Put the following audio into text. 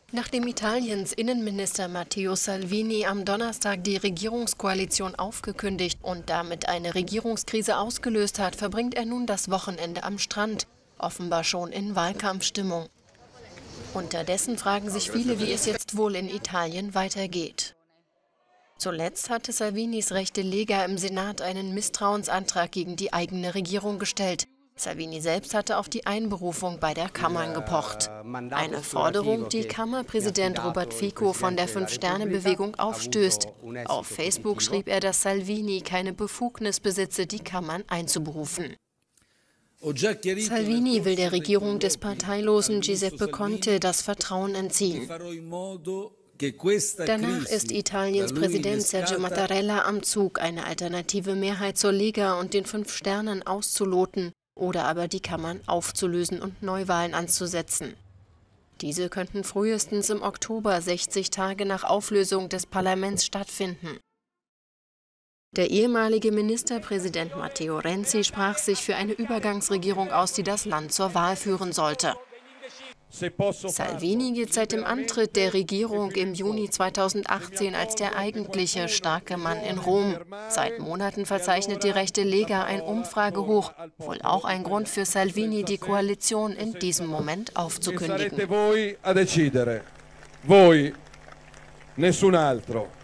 Nachdem Italiens Innenminister Matteo Salvini am Donnerstag die Regierungskoalition aufgekündigt und damit eine Regierungskrise ausgelöst hat, verbringt er nun das Wochenende am Strand, offenbar schon in Wahlkampfstimmung. Unterdessen fragen sich viele, wie es jetzt wohl in Italien weitergeht. Zuletzt hatte Salvinis rechte Lega im Senat einen Misstrauensantrag gegen die eigene Regierung gestellt. Salvini selbst hatte auf die Einberufung beider Kammern gepocht. Eine Forderung, die Kammerpräsident Robert Fico von der Fünf-Sterne-Bewegung aufstößt. Auf Facebook schrieb er, dass Salvini keine Befugnis besitze, die Kammern einzuberufen. Salvini will der Regierung des parteilosen Giuseppe Conte das Vertrauen entziehen. Danach ist Italiens Präsident Sergio Mattarella am Zug, eine alternative Mehrheit zur Lega und den Fünf Sternen auszuloten oder aber die Kammern aufzulösen und Neuwahlen anzusetzen. Diese könnten frühestens im Oktober, 60 Tage nach Auflösung des Parlaments, stattfinden. Der ehemalige Ministerpräsident Matteo Renzi sprach sich für eine Übergangsregierung aus, die das Land zur Wahl führen sollte. Salvini gilt seit dem Antritt der Regierung im Juni 2018 als der eigentliche starke Mann in Rom. Seit Monaten verzeichnet die rechte Lega ein Umfragehoch, wohl auch ein Grund für Salvini, die Koalition in diesem Moment aufzukündigen. Voi, nessun altro.